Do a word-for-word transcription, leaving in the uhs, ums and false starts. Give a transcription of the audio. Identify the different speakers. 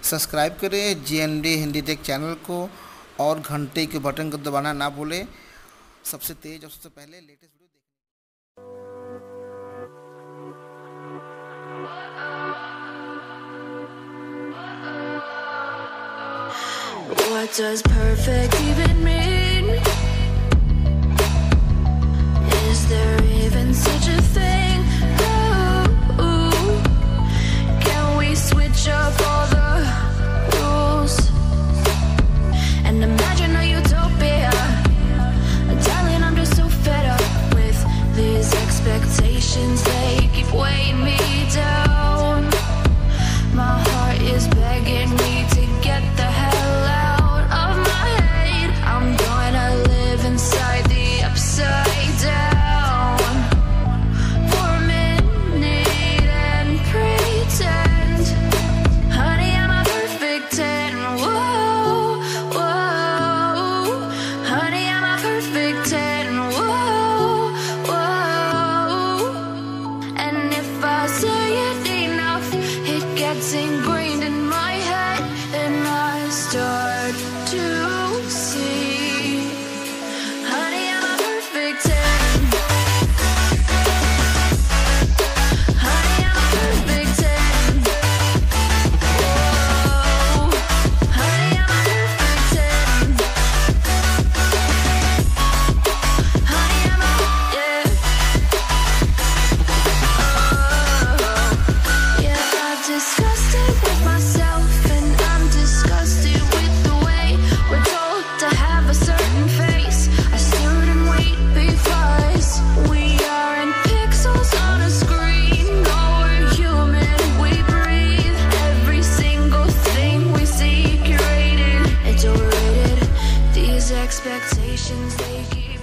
Speaker 1: Subscribe करें G N D Hindi tech channel को और घंटे के बटन को दबाना ना भूलें सबसे तेज और सबसे पहले लेटेस्ट वीडियो देखने।
Speaker 2: What does perfect even mean? Is there even such a thing? Ooh, can we switch up all the rules and imagine a utopia? Darling, I'm just so fed up with these expectations. They keep weighing me down. My heart is begging me to get the hell out of my head. I'm gonna live inside the upside down for a minute and pretend, honey, I'm a perfect ten. Whoa, whoa, honey, I'm a perfect ten. Whoa, whoa, and if I say it enough, it gets ingrained in my head, and I start to see, honey, I'm a perfect ten. Honey, I'm a perfect ten. Whoa, honey, I'm a perfect ten. Honey, I'm a, yeah. Oh, yeah, I'm disgusted with myself, and I'm disgusted with the way we're told to have a certain face, a certain weight, because we aren't pixels on a screen. No, we're human, we breathe. Every single thing we see curated, it's overrated. These expectations, they keep